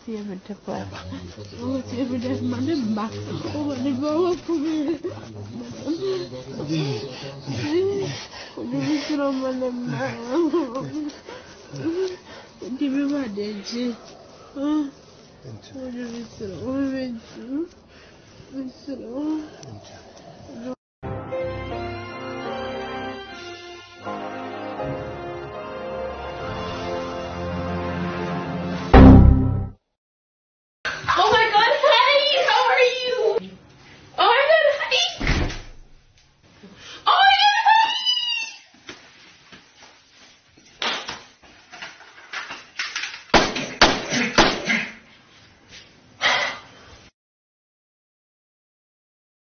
siempre te puedo. Siempre te mando más. Como le voy a comer. Yo me quiero mandar más. Dime más de ti. Yo me quiero.